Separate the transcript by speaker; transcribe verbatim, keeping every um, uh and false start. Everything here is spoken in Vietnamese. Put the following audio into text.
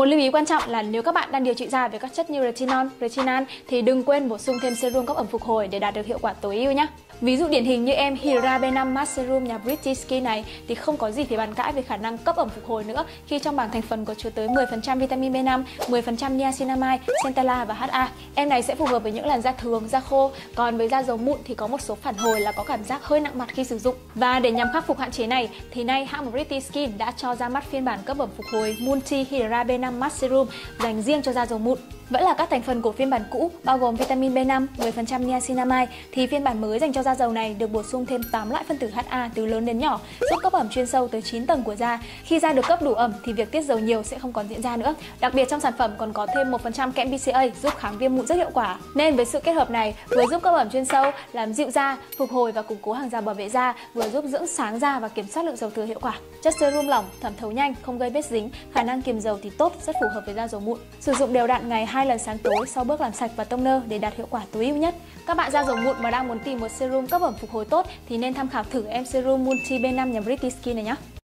Speaker 1: một lưu ý quan trọng là nếu các bạn đang điều trị da với các chất như retinol, retinal thì đừng quên bổ sung thêm serum cấp ẩm phục hồi để đạt được hiệu quả tối ưu nhé. Ví dụ điển hình như em Hydra B năm Mask Serum nhà British Skin này thì không có gì phải bàn cãi về khả năng cấp ẩm phục hồi nữa, khi trong bảng thành phần có chứa tới mười phần trăm vitamin B năm, mười phần trăm niacinamide, centella và hát a. Em này sẽ phù hợp với những làn da thường, da khô, còn với da dầu mụn thì có một số phản hồi là có cảm giác hơi nặng mặt khi sử dụng. Và để nhằm khắc phục hạn chế này thì nay hãng British Skin đã cho ra mắt phiên bản cấp ẩm phục hồi Multi Hydra B năm Mask Serum dành riêng cho da dầu mụn. Vẫn là các thành phần của phiên bản cũ bao gồm vitamin B năm, mười phần trăm niacinamide thì phiên bản mới dành cho da dầu này được bổ sung thêm tám loại phân tử hát a từ lớn đến nhỏ, giúp cấp ẩm chuyên sâu tới chín tầng của da. Khi da được cấp đủ ẩm thì việc tiết dầu nhiều sẽ không còn diễn ra nữa. Đặc biệt trong sản phẩm còn có thêm một phần trăm kẽm bê xê a giúp kháng viêm mụn rất hiệu quả. Nên với sự kết hợp này vừa giúp cấp ẩm chuyên sâu, làm dịu da, phục hồi và củng cố hàng rào bảo vệ da, vừa giúp dưỡng sáng da và kiểm soát lượng dầu thừa hiệu quả. Chất serum lỏng, thẩm thấu nhanh, không gây vết dính, khả năng kiềm dầu thì tốt, rất phù hợp với da dầu mụn. Sử dụng đều đặn ngày hai lần sáng tối sau bước làm sạch và toner để đạt hiệu quả tối ưu nhất. Các bạn da dầu mụn mà đang muốn tìm một serum cấp ẩm phục hồi tốt thì nên tham khảo thử em serum Multi B năm nhà British Skin này nhé.